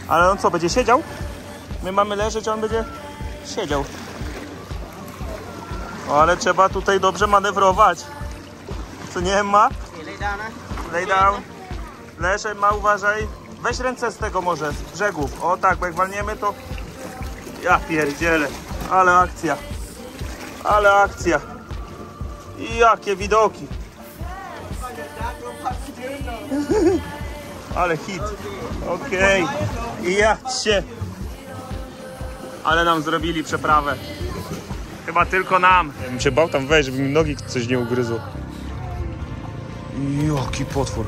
Ale on co, będzie siedział? My mamy leżeć, a on będzie siedział. O, ale trzeba tutaj dobrze manewrować. Co nie ma? Lay down. Leżę, ma, uważaj. Weź ręce z tego może, z brzegów. O tak, bo jak walniemy to... Ja pierdzielę. Ale akcja. Ale akcja. I jakie widoki. Ale hit. Okej. I ja się. Ale nam zrobili przeprawę. Chyba tylko nam. Ja bym się bał tam wejść, żeby mi nogi coś nie ugryzło. Jaki potwór.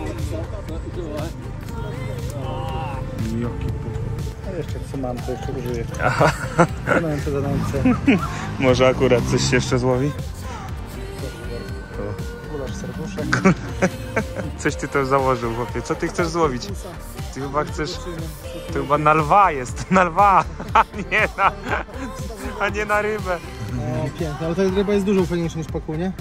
Jaki potwór. A jeszcze co mam, to jeszcze użyję. Co zadance. Może akurat coś się jeszcze złowi? Gulasz serduszek. Coś ty też założył, chłopie. Co ty chcesz złowić? Ty chyba chcesz... To chyba na lwa jest. Na lwa, a nie na rybę. O, pięknie, ale ta ryba jest dużo fajniejsza niż pakuł, nie?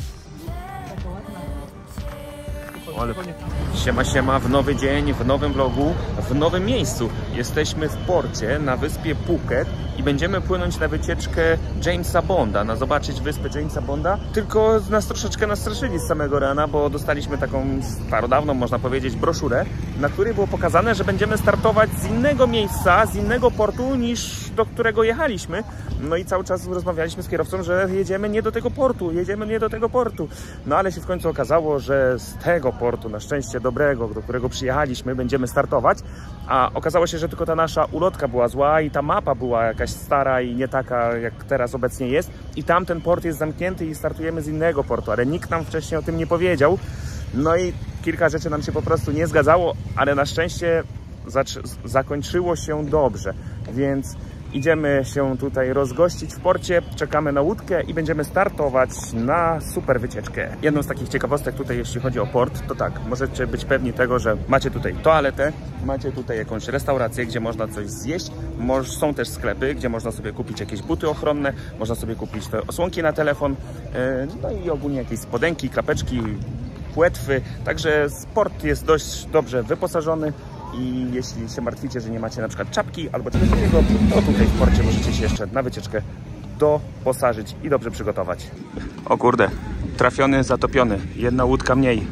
Ale... Siema, w nowy dzień, w nowym vlogu, w nowym miejscu. Jesteśmy w porcie na wyspie Phuket i będziemy płynąć na wycieczkę Jamesa Bonda, na zobaczyć wyspę Jamesa Bonda. Tylko nas troszeczkę nastraszyli z samego rana, bo dostaliśmy taką starodawną, można powiedzieć, broszurę, na której było pokazane, że będziemy startować z innego miejsca, z innego portu niż do którego jechaliśmy. No i cały czas rozmawialiśmy z kierowcą, że jedziemy nie do tego portu. No ale się w końcu okazało, że z tego portu, na szczęście dobrego, do którego przyjechaliśmy, będziemy startować. A okazało się, że tylko ta nasza ulotka była zła i ta mapa była jakaś stara i nie taka, jak teraz obecnie jest. I tamten port jest zamknięty i startujemy z innego portu, ale nikt nam wcześniej o tym nie powiedział. No i kilka rzeczy nam się po prostu nie zgadzało, ale na szczęście zakończyło się dobrze, więc idziemy się tutaj rozgościć w porcie, czekamy na łódkę i będziemy startować na super wycieczkę. Jedną z takich ciekawostek tutaj, jeśli chodzi o port, to tak, możecie być pewni tego, że macie tutaj toaletę, macie tutaj jakąś restaurację, gdzie można coś zjeść, są też sklepy, gdzie można sobie kupić jakieś buty ochronne, można sobie kupić te osłonki na telefon, no i ogólnie jakieś spodenki, klapeczki, płetwy, także port jest dość dobrze wyposażony. I jeśli się martwicie, że nie macie na przykład czapki albo czegoś takiego, to tutaj w porcie możecie się jeszcze na wycieczkę doposażyć i dobrze przygotować. O kurde, trafiony, zatopiony. Jedna łódka mniej.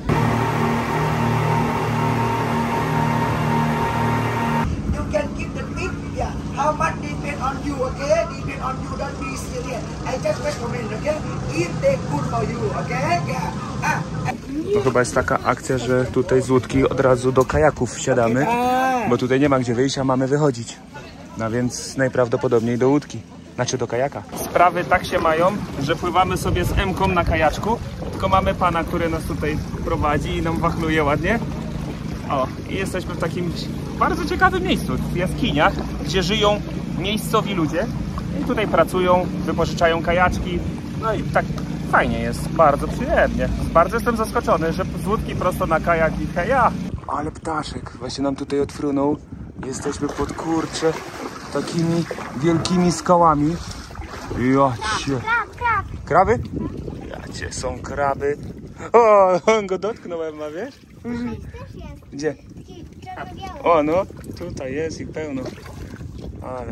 To chyba jest taka akcja, że tutaj z łódki od razu do kajaków wsiadamy, bo tutaj nie ma gdzie wyjść, a mamy wychodzić. No więc najprawdopodobniej do łódki, znaczy do kajaka. Sprawy tak się mają, że pływamy sobie z M-ką na kajaczku, tylko mamy pana, który nas tutaj prowadzi i nam wachluje ładnie. O, i jesteśmy w takim bardzo ciekawym miejscu, w jaskiniach, gdzie żyją miejscowi ludzie i tutaj pracują, wypożyczają kajaczki, no i tak fajnie jest, bardzo przyjemnie. Bardzo jestem zaskoczony, że z łódki prosto na kajak i heja. Ale ptaszek właśnie nam tutaj odfrunął. Jesteśmy pod, kurczę, takimi wielkimi skałami. Jacie. Kraby? Jacie, są kraby. O, on go dotknąłem, ma, wiesz? Gdzie? O, no, tutaj jest ich pełno. Ale...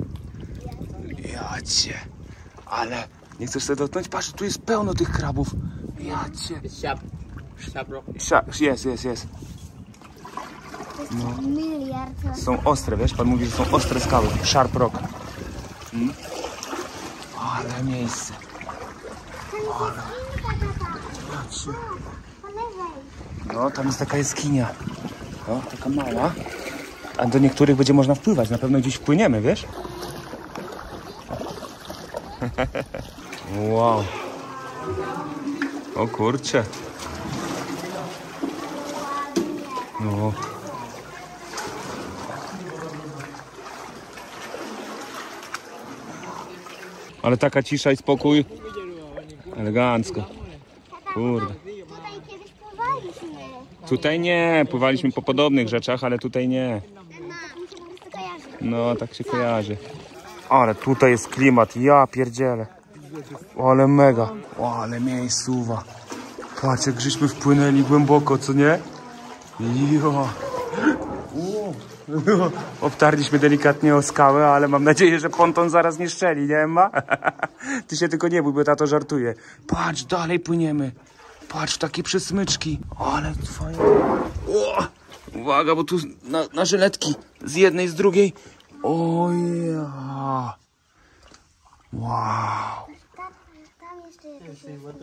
Jacie. Ale... Nie chcesz sobie dotknąć? Patrz, tu jest pełno tych krabów. Jacie. Jest. No. Są ostre, wiesz? Pan mówi, że są ostre skały. Sharp rock. Ale miejsce. Ale... Jacie. No, tam jest taka jaskinia. No, taka mała. A do niektórych będzie można wpływać. Na pewno gdzieś wpłyniemy, wiesz? Wow. O kurczę. No. Ale taka cisza i spokój. Elegancko. Kurde. Tutaj kiedyś pływaliśmy. Tutaj nie. Pływaliśmy po podobnych rzeczach, ale tutaj nie. No, tak się kojarzy. Ale tutaj jest klimat. Ja pierdzielę. Ale mega. O, ale miejscowa. Patrz, jak żeśmy wpłynęli głęboko, co nie? Jo. No, obtarliśmy delikatnie o skałę, ale mam nadzieję, że ponton zaraz nie szczeli, nie Emma? Ty się tylko nie bój, bo tato żartuje. Patrz, dalej płyniemy. Patrz, takie przesmyczki. Ale fajnie. O! Uwaga, bo tu na żyletki z jednej, z drugiej. Ojej. Wow. Tam jeszcze jakieś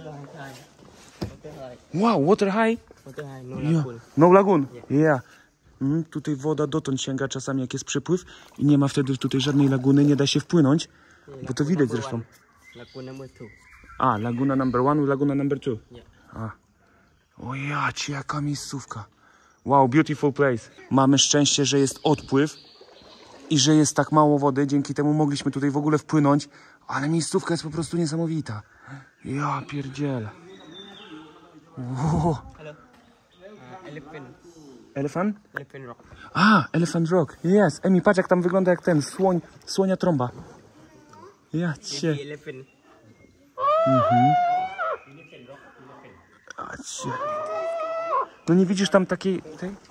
Wow, water high? Yeah. No lagoon. Yeah. Tutaj woda dotąd sięga czasami, jak jest przypływ i nie ma wtedy tutaj żadnej laguny, nie da się wpłynąć, bo to widać zresztą. A, laguna number 1 i laguna number 2. A. O jacie, jaka miejscówka. Wow, beautiful place. Mamy szczęście, że jest odpływ i że jest tak mało wody, dzięki temu mogliśmy tutaj w ogóle wpłynąć, ale miejscówka jest po prostu niesamowita. Ja pierdzielę. Wow. Elephant? Elephant Rock. A, Elephant Rock. Yes. Emi, patrz jak tam wygląda jak ten słonia trąba. Ja cię. Elephant. A cię. No nie widzisz tam takiej...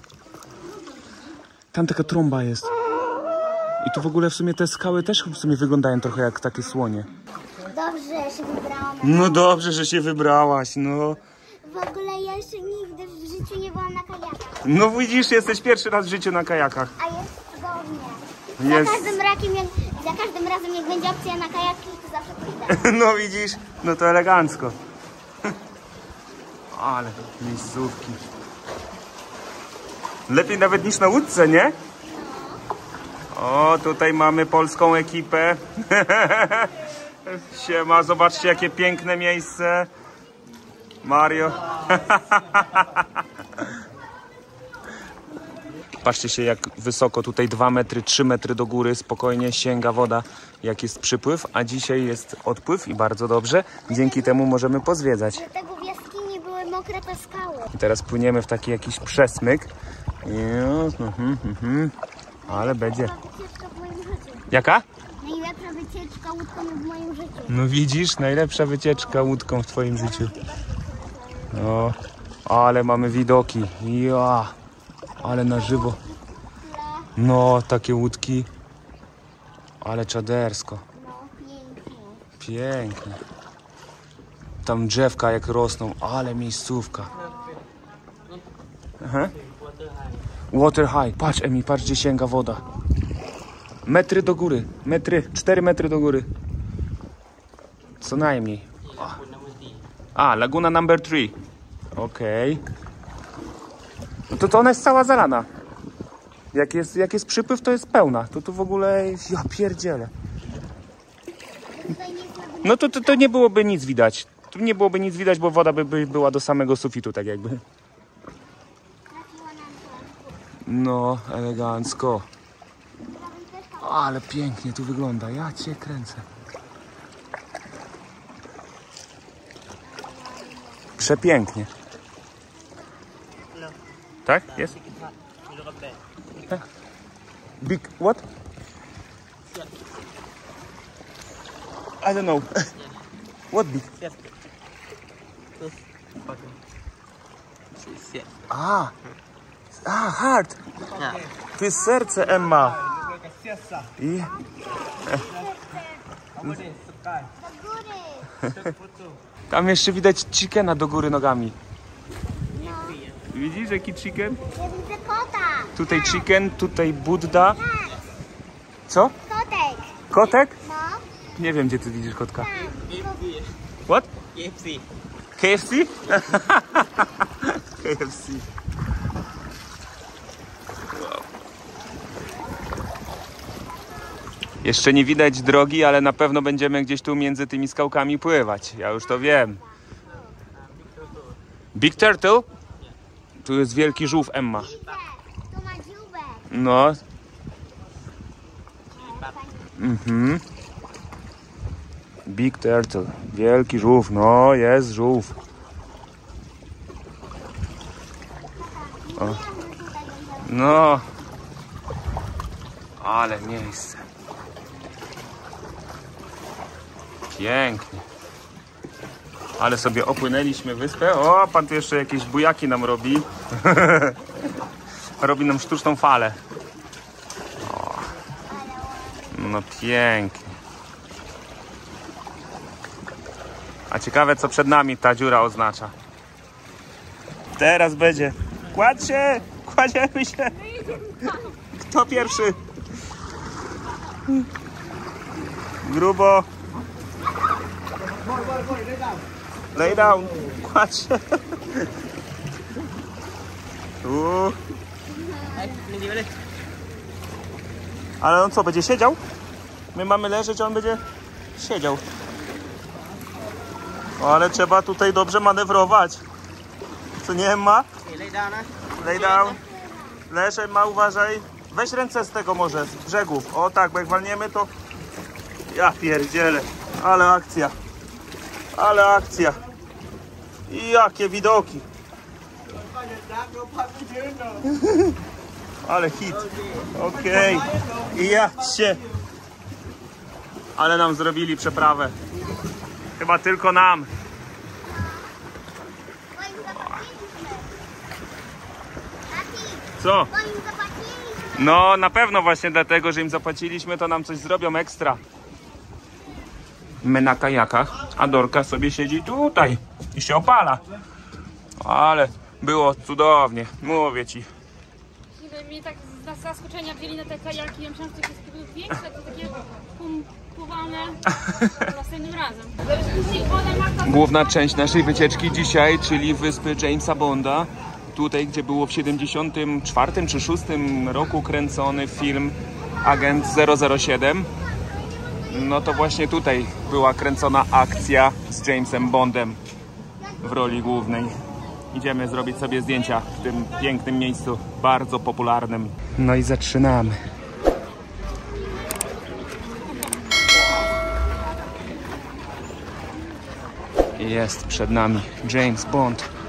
Tam taka trąba jest. I tu w ogóle w sumie te skały też w sumie wyglądają trochę jak takie słonie. Dobrze, że się wybrałam. No dobrze, że się wybrałaś, no. W ogóle ja jeszcze nigdy w życiu nie byłam na kajakach. No widzisz, jesteś pierwszy raz w życiu na kajakach. A jest cudownie. Jest. Za każdym razem jak będzie opcja na kajaki, to zawsze pójdę. No widzisz, no to elegancko. Ale miejscówki. Lepiej nawet niż na łódce, nie? O, tutaj mamy polską ekipę. Siema, zobaczcie jakie piękne miejsce. Mario. Patrzcie się jak wysoko, tutaj 2 metry, 3 metry do góry spokojnie sięga woda jak jest przypływ, a dzisiaj jest odpływ i bardzo dobrze. Dzięki temu możemy pozwiedzać. Dlatego w jaskini były mokre te skały. I teraz płyniemy w taki jakiś przesmyk. Ale będzie. Wycieczka w moim życiu. Jaka? Najlepsza wycieczka łódką w moim życiu. No widzisz, najlepsza wycieczka łódką w twoim życiu. No, ale mamy widoki. Ja, ale na żywo. No, takie łódki. Ale czadersko. No, pięknie. Pięknie. Tam drzewka jak rosną, ale miejscówka. Aha. Water high. Patrz Emi, patrz gdzie sięga woda. Metry do góry. 4 metry do góry. Co najmniej. A, laguna number 3. Okej. No to ona jest cała zalana. Jak jest przypływ, to jest pełna. To tu w ogóle... Ja pierdzielę. No to nie byłoby nic widać. Tu nie byłoby nic widać, bo woda by była do samego sufitu, tak jakby. No, elegancko. Ale pięknie tu wygląda. Ja cię kręcę. Przepięknie. Tak? Jest? Big what? I don't know. What big? Heart. To jest serce, Emma. I... Do góry. Tam jeszcze widać chickena do góry nogami. Widzisz jaki chicken? Ja widzę kota. Tutaj chicken, tutaj Budda. Tak, Co? kotek. Kotek? No, Nie wiem gdzie ty widzisz kotka. tak. What? KFC. KFC? KFC. Wow. Jeszcze nie widać drogi, ale na pewno będziemy gdzieś tu między tymi skałkami pływać. Ja już to wiem. Big Turtle? Tu jest wielki żółw, Emma. Widzę. Tu ma dziubek. No. Big Turtle. Wielki żółw. No, jest żółw. O. No. Ale miejsce. Pięknie. Ale sobie opłynęliśmy wyspę. O, pan tu jeszcze jakieś bujaki nam robi. Robi nam sztuczną falę. No pięknie. A ciekawe, co przed nami ta dziura oznacza. Teraz będzie. Kładź się! Kładziemy się! Kto pierwszy? Grubo. Lay down. Kładź się. Ale on co, będzie siedział? My mamy leżeć, a on będzie siedział. O, ale trzeba tutaj dobrze manewrować. Co nie ma? Lay down. Leżę, ma, uważaj. Weź ręce z tego może, z brzegów. O tak, bo jak walniemy to... Ja pierdzielę. Ale akcja. Ale akcja. I jakie widoki. Ale hit. Okej. I ja się. Ale nam zrobili przeprawę. Chyba tylko nam. Bo im zapłaciliśmy. Tati, Co? bo im zapłaciliśmy. No na pewno właśnie dlatego, że im zapłaciliśmy, to nam coś zrobią ekstra. My na kajakach, a Dorka sobie siedzi tutaj i się opala. Ale było cudownie, mówię ci. Mnie tak z zaskoczenia wzięli na te kajaki. Ja myślałam, że to jest większe, to takie pompowane. Następnym razem. Główna część naszej wycieczki dzisiaj, czyli wyspy Jamesa Bonda. Tutaj, gdzie było w 74 czy 6 roku kręcony film Agent 007. No to właśnie tutaj była kręcona akcja z Jamesem Bondem w roli głównej. Idziemy zrobić sobie zdjęcia w tym pięknym miejscu, bardzo popularnym. No i zaczynamy. Jest przed nami James Bond.